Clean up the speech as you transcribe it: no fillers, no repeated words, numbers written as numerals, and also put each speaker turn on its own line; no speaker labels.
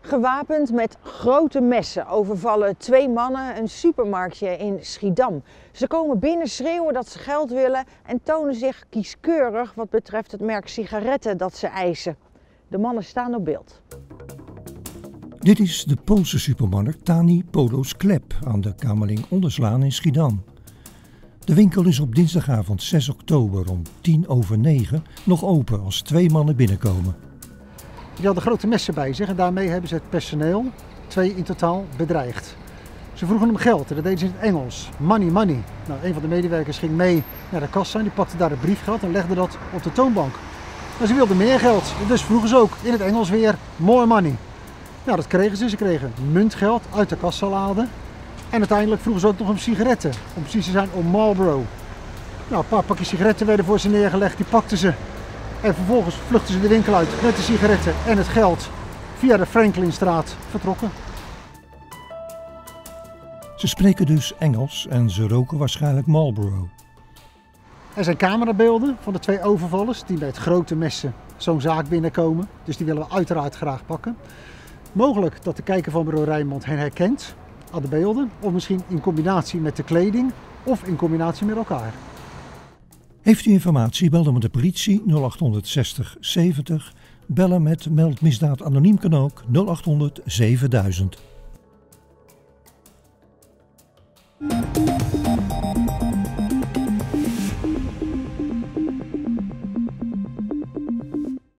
Gewapend met grote messen overvallen twee mannen een supermarktje in Schiedam. Ze komen binnen, schreeuwen dat ze geld willen en tonen zich kieskeurig wat betreft het merk sigaretten dat ze eisen. De mannen staan op beeld.
Dit is de Poolse supermarkt Tani Polo Sklep aan de Kamerling-Onderslaan in Schiedam. De winkel is op dinsdagavond 6 oktober om 9:10 nog open als twee mannen binnenkomen.
Die hadden grote messen bij zich en daarmee hebben ze het personeel, 2 in totaal, bedreigd. Ze vroegen hem geld en dat deden ze in het Engels. Money, money. Nou, een van de medewerkers ging mee naar de kassa en die pakte daar het briefgeld en legde dat op de toonbank. Maar ze wilden meer geld, dus vroegen ze ook in het Engels weer more money. Nou, dat kregen ze. Ze kregen muntgeld uit de kassalade. En uiteindelijk vroegen ze ook nog om sigaretten. Om precies te zijn om Marlboro. Nou, een paar pakjes sigaretten werden voor ze neergelegd, die pakten ze. En vervolgens vluchtten ze de winkel uit met de sigaretten en het geld via de Franklinstraat vertrokken.
Ze spreken dus Engels en ze roken waarschijnlijk Marlboro.
Er zijn camerabeelden van de 2 overvallers die met grote messen zo'n zaak binnenkomen. Dus die willen we uiteraard graag pakken. Mogelijk dat de kijker van bureau Rijnmond hen herkent aan de beelden. Of misschien in combinatie met de kleding of in combinatie met elkaar.
Heeft u informatie, bel dan met de politie 0800 60 70. Bellen met Meld Misdaad Anoniem kan ook 0800 7000.